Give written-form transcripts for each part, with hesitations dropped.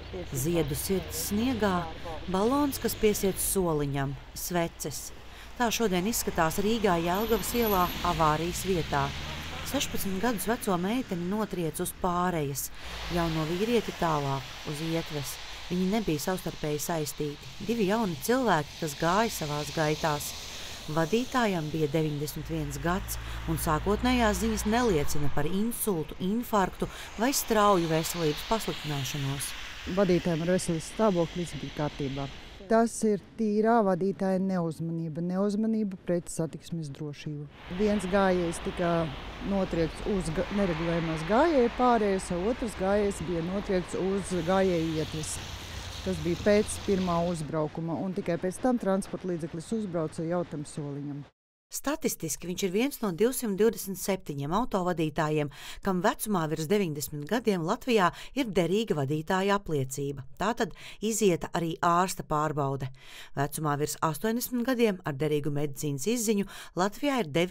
Ziedu sirds sniegā, balons, kas piesiets soliņam, sveces. Tā šodien izskatās Rīgā Jelgavas ielā avārijas vietā. 16 gadus veco meiteni notriec uz pārejas, jauno vīrieti tālāk, uz ietves. Viņi nebija savstarpēji saistīti. Divi jauni cilvēki, kas gāja savās gaitās. Vadītājam bija 91 gads, un sākotnējās ziņas neliecina par insultu, infarktu vai strauju veselības pasliktināšanos. Vadītājiem ar veselības stāvokli viss bija kārtībā. Tas ir tīrā vadītāja neuzmanība pret satiksmes drošību. Viens gājējs tika notriekts uz neregulējumās gājēju pārējas, otrs gājējs bija notriekts uz gājēju ietves. Tas bija pēc pirmā uzbraukuma, un tikai pēc tam transporta līdzeklis uzbrauca jau tam soliņam. Statistiski viņš ir viens no 227 autovadītājiem, kam vecumā virs 90 gadiem Latvijā ir derīga vadītāja apliecība. Tātad izieta arī ārsta pārbaude. Vecumā virs 80 gadiem ar derīgu medicīnas izziņu Latvijā ir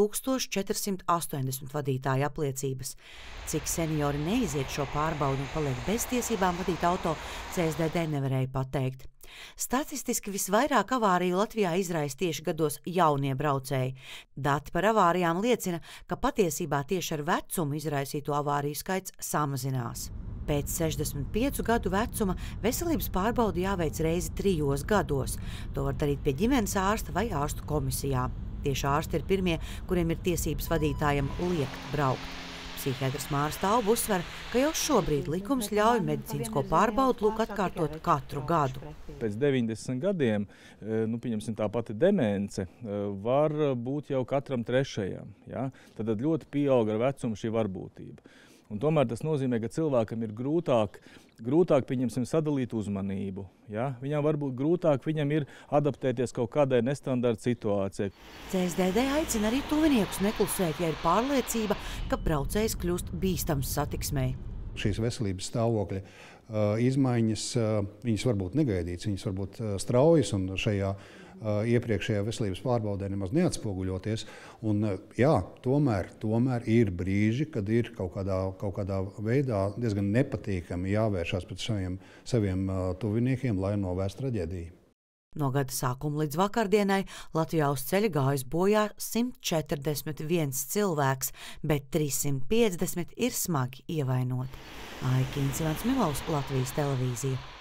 9480 vadītāja apliecības. Cik seniori neiziet šo pārbaudu un paliek bez tiesībām vadīt auto, CSDD nevarēja pateikt. Statistiski visvairāk avāriju Latvijā izraisa tieši gados jaunie braucēji. Dati par avārijām liecina, ka patiesībā tieši ar vecumu izraisīto avāriju skaits samazinās. Pēc 65 gadu vecuma veselības pārbaudi jāveic reizi 3 gados. To var darīt pie ģimenes ārsta vai ārstu komisijā. Tieši ārsti ir pirmie, kuriem ir tiesības vadītājam liekt braukt. Psihiatrs Māris Tauba uzsver, ka jau šobrīd likums ļauj medicīnisko pārbaudu atkārtot katru gadu. Pēc 90 gadiem, pieņemsim tā pati demence, var būt jau katram trešajam. Ja? Tad ļoti pieauga ar vecumu šī varbūtība. Un tomēr tas nozīmē, ka cilvēkam ir grūtāk pieņemsim, sadalīt uzmanību. Ja? Viņam varbūt grūtāk ir adaptēties kaut kādai nestandarta situācijai. CSDD aicina arī tuviniekus neklusēt, ja ir pārliecība, ka braucējs kļūst bīstams satiksmei. Šīs veselības stāvokļa izmaiņas, viņas var būt negaidītas, viņas var būt straujas un šajā iepriekšējā veselības pārbaudē nemaz neatspoguļoties. Un, jā, tomēr ir brīži, kad ir kaut kādā veidā diezgan nepatīkami jāvēršās pret saviem tuviniekiem, lai novērstu traģēdiju. No gada sākuma līdz vakardienai Latvijā uz ceļa gājis bojā 141 cilvēks, bet 350 ir smagi ievainoti. Aija Kīns, Ivans Milovs, Latvijas televīzija.